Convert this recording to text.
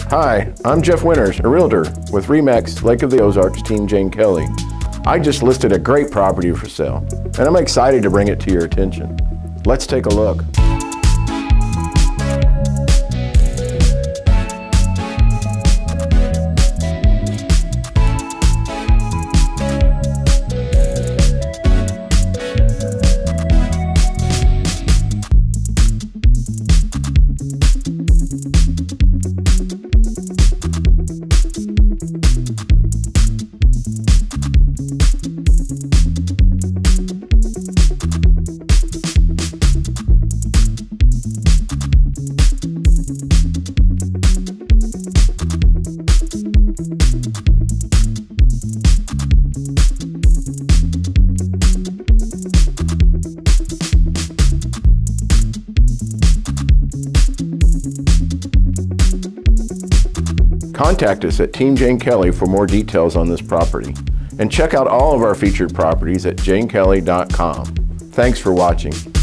Hi, I'm Jeff Winters, a realtor with RE/MAX Lake of the Ozarks Team Jane Kelly. I just listed a great property for sale, and I'm excited to bring it to your attention. Let's take a look. Contact us at Team Jane Kelly for more details on this property. And check out all of our featured properties at janekelly.com. Thanks for watching.